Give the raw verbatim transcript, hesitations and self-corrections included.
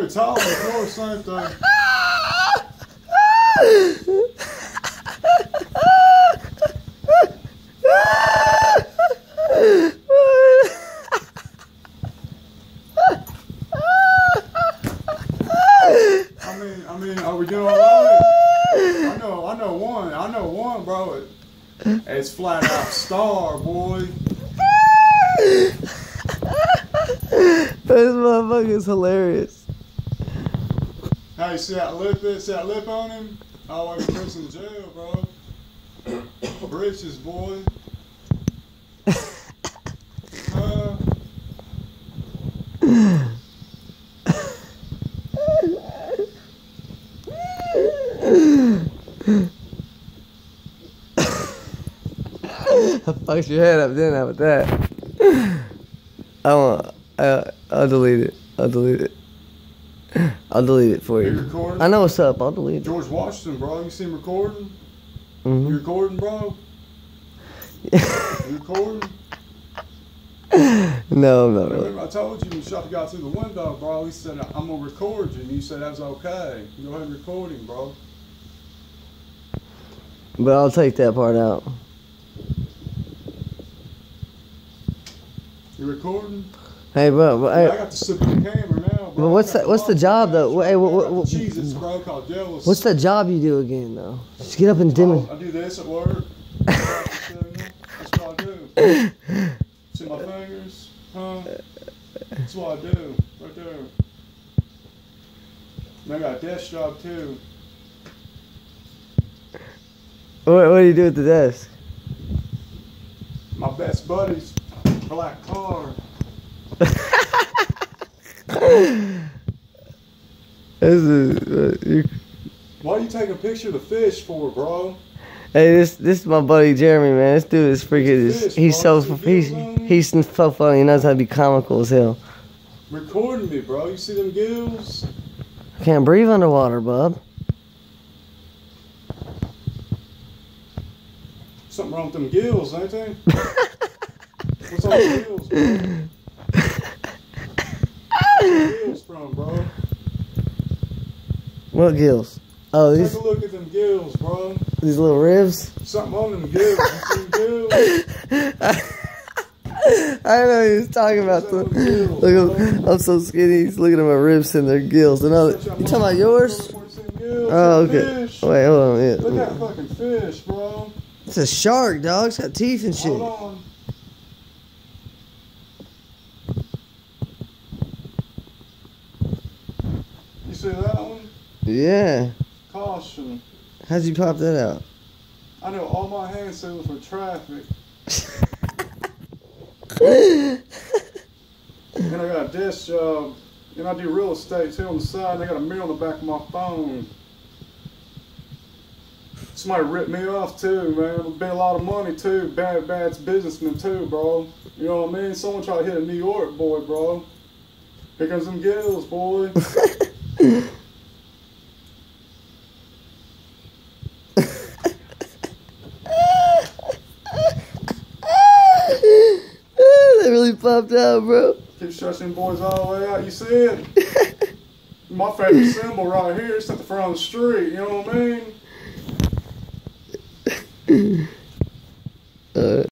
it's all of course, ain't they? I mean, I mean, are we doing all right? I know, I know one. I know one, bro. It's flat out star, boy. This motherfucker is hilarious. Hey, see that lip? See that lip on him? Oh, I'm in prison jail, bro. Britches, boy. Uh, I fucked your head up, didn't I, with that? I won't. I, I'll delete it. I'll delete it. I'll delete it for you you. recording? I know what's up. I'll delete it. George Washington, bro. You see him recording? Mm-hmm. You recording, bro? You recording? No, I'm not really. Remember, I told you you shot the guy through the window, bro. He said, I'm going to record you. And you said that was okay. Go ahead and record him, bro. But I'll take that part out. You recording? Hey, bro. But, Yeah, hey, I got to sit in the camera now, bro. but what's that? What's the job though? Hey, what, what, what, Jesus, bro, called jealous. what's that job you do again though? Just get up and dim it. I do this at work. That's what I do. See my fingers? Huh? That's what I do. Right there. And I got a desk job too. What, what do you do at the desk? My best buddy's black car. This is, uh, you, Why are you taking a picture of the fish for, bro? hey, this this is my buddy Jeremy, man. This dude is freaking. Fish, He's bro. so See he's gills on him? he's so funny. He knows how to be comical as hell. Recording me, bro. You see them gills? I can't breathe underwater, bub. Something wrong with them gills, ain't they? What's on the gills, bro? Where's the gills from, bro? What gills? Oh, Take these a look at them gills, bro. these little ribs. Something on them gills. You see them gills? I know he was talking about the. Look, at- I'm so skinny. He's looking at my ribs and their gills. Another. You talking about yours? Oh, okay. Fish. Wait, hold on. Yeah. Look at that fucking fish, bro. It's a shark, dog. It's got teeth and shit. Hold on. You see that one? Yeah. Caution. How'd you pop that out? I know all my hand signals for traffic. And I got a desk job. And I do real estate too on the side. And I got a mirror on the back of my phone. Somebody ripped me off too, man. It'll be a lot of money too. Bad, bad businessman too, bro. You know what I mean? Someone tried to hit a New York boy, bro. Here comes them gills, boy. They really popped out, bro. Keep stretching boys all the way out. You see it? My favorite symbol right here. It's at the front of the street. You know what I mean? Uh,